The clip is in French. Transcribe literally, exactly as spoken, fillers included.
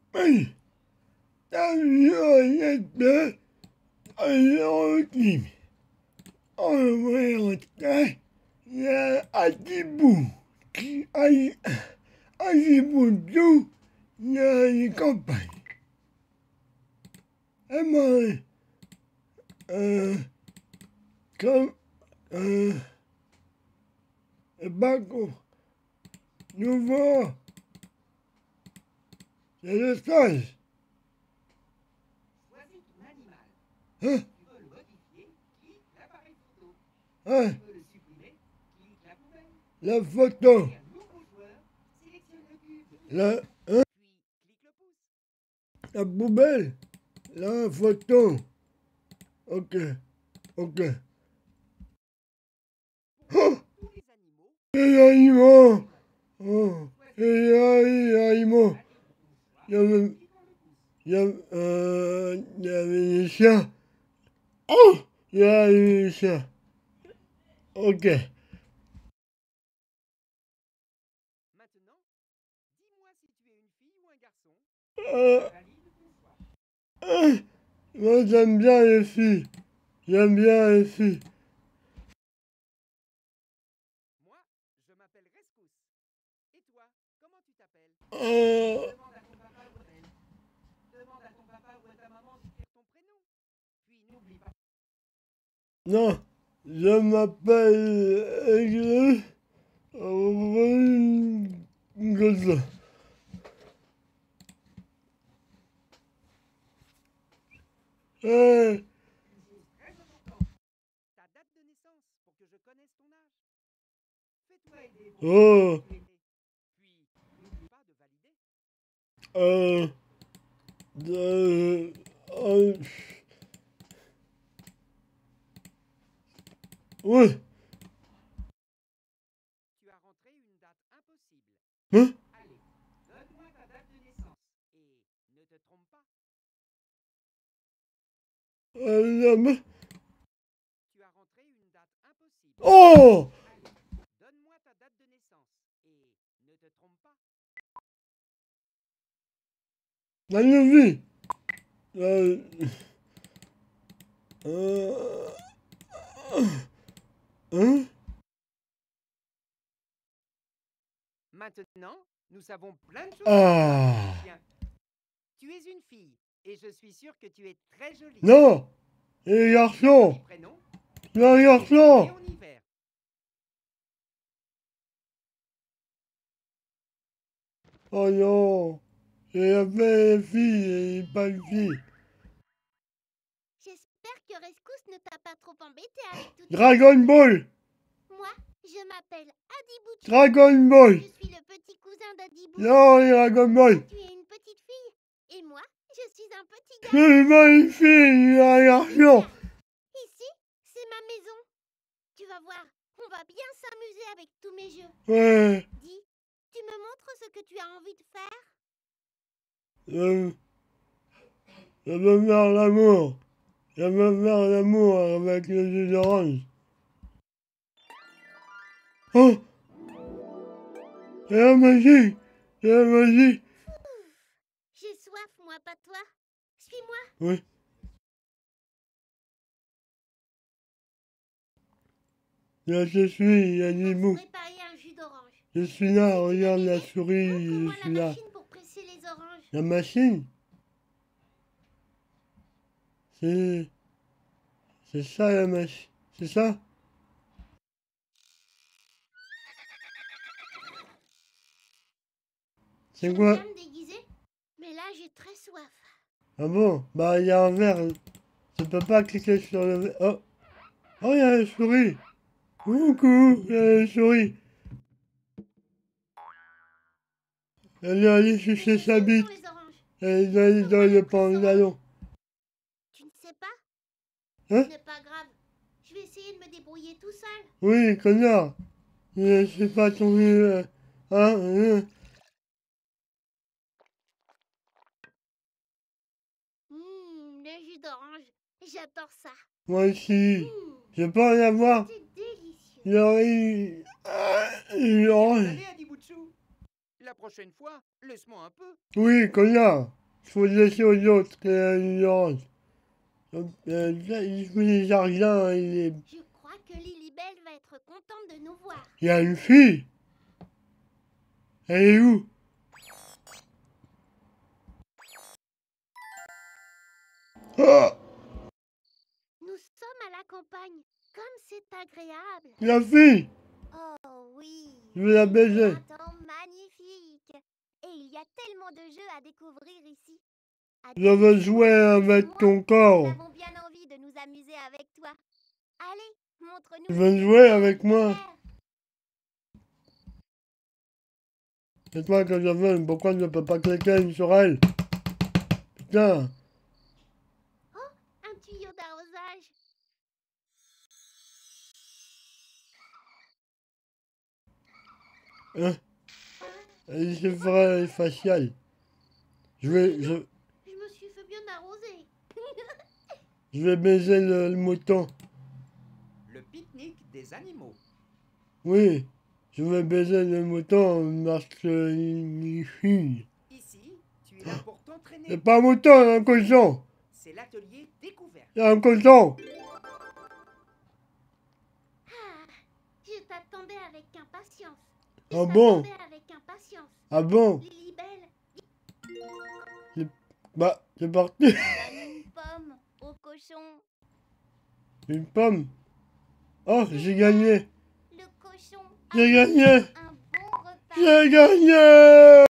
Oui. T'as vu, on était en ultime. On va rentrer. Il y a Adibou. Qui a Adibou tout. Il y a une campagne. Et moi, euh, comme, euh, et Baco, nouveau, c'est le stage. Choisis ton animal. Hein? Si tu veux le modifier, clique l'appareil photo. Hein? Si tu veux le supprimer, clique la poubelle. La photo. Et un nouveau joueur, sélectionne le cube. La, hein? Puis clique le pouce. La poubelle. La photo. Ok. Ok. Oh! Tous les animaux. Les animaux. Oh! Les animaux. Il y avait, il y avait, euh, il y avait des chiens. Oh! Il y a eu des chiens. Ok. Maintenant, dis-moi si tu es une fille ou un garçon. Euh, Valide ton choix. euh, moi, j'aime bien les filles. J'aime bien les filles. Moi, je m'appelle Rescousse. Et toi, comment tu t'appelles? Euh, Demande à ton papa ou à ta maman. Demande à ton papa ou à ta maman d'écrire ton prénom. Puis n'oublie pas. non. Je m'appelle Aigle. Gosse. Euh, Une chose très importante. Ta date de naissance pour que je connaisse ton âge. Fais-toi aider pour oh. tu es né. Puis n'oublie pas de valider. Euh, de, euh, ouais. Tu as rentré une date impossible. Hein? Allez, donne-moi ta date de naissance. Et ne te trompe pas. Euh, la- Tu as rentré une date impossible. oh! Allez, donne-moi ta date de naissance. Et ne te trompe pas. La vie. Euh, euh, hein? Maintenant, nous savons plein de choses Ah! sur toi. Tu es une fille. Et je suis sûr que tu es très jolie. Non! Les garçons! Joli prénom. Les Tu es né garçons! en hiver. Oh non! J'ai appelé les filles et pas les filles. J'espère que Rescousse ne t'a pas trop embêté avec tout. Dragon Ball! Moi, je m'appelle Adibouchou. Dragon Ball! Je suis le petit cousin d'Adibou. Non, les Dragon Ball! Tu es une petite fille. Et moi, je suis un petit Je gars. suis pas une fille, un garçon! Ici, c'est ma maison. Tu vas voir, on va bien s'amuser avec tous mes jeux. Ouais. Dis, tu me montres ce que tu as envie de faire? Je, je veux faire l'amour. Je veux faire l'amour avec le jus d'orange. Oh! C'est la magie! C'est la magie! J'ai soif, moi, pas toi. Suis-moi. Oui. Là, je suis, Adibou. Préparer un jus d'orange. Je suis là, regarde la souris, je Montre-moi suis la là. machine pour presser les oranges. La machine? C'est... C'est ça la machine. C'est ça? C'est quoi? J'aime bien me déguiser, mais là j'ai très soif. Ah bon? Bah, il y a un verre. Je peux pas cliquer sur le verre. Oh! Oh, il y a la souris! Coucou! Il y a la souris! Elle est allée chercher sa Où bite. sont les oranges? Elle est allée dans le pantalon. Tu ne sais pas? Hein? Ce n'est pas grave. Je vais essayer de me débrouiller tout seul. Oui, connard! Je sais pas tomber. Euh, hein? Hein? Hum, le jus d'orange. J'adore ça. Moi aussi. Mmh, Je peux en avoir. c'est délicieux. Il aurait. Ah, il aurait. Allez, Adibouchou. La prochaine fois, laisse-moi un peu. Oui, connard! faut laisser aux autres, c'est une urgence. Donc, euh, il faut des jardins, il est... Je crois que Lilibelle va être contente de nous voir. Il y a une fille. Elle est où? Ah! Nous sommes à la campagne. Comme c'est agréable. La fille! Oh oui. Je vais la C'est baiser. un temps magnifique. Et il y a tellement de jeux à découvrir ici. À Je veux tes jouer avec moi, ton Nous corps. avons bien envie de nous amuser avec toi. Allez, montre-nous. Tu veux jouer avec moi? C'est toi que je veux, pourquoi je ne peux pas cliquer sur elle? Putain! Un tuyau d'arrosage. Hein? Et c'est vrai, facial. Je vais, je, Je me suis fait bien arroser. je vais baiser le, le mouton. Le pique-nique des animaux. Oui, je vais baiser le mouton parce qu'il chie. Ici, tu es là pour C'est t'entraîner. pas un mouton, c'est un cochon. C'est l'atelier découverte. C'est un cochon. Ah, je t'attendais avec impatience. Je Ah bon? t'attendais avec impatience. Ah bon? Lilibelle, Bah, c'est parti. donne une pomme au cochon. Une pomme. Oh, j'ai gagné. Le cochon a J'ai gagné. un bon repas. J'ai gagné.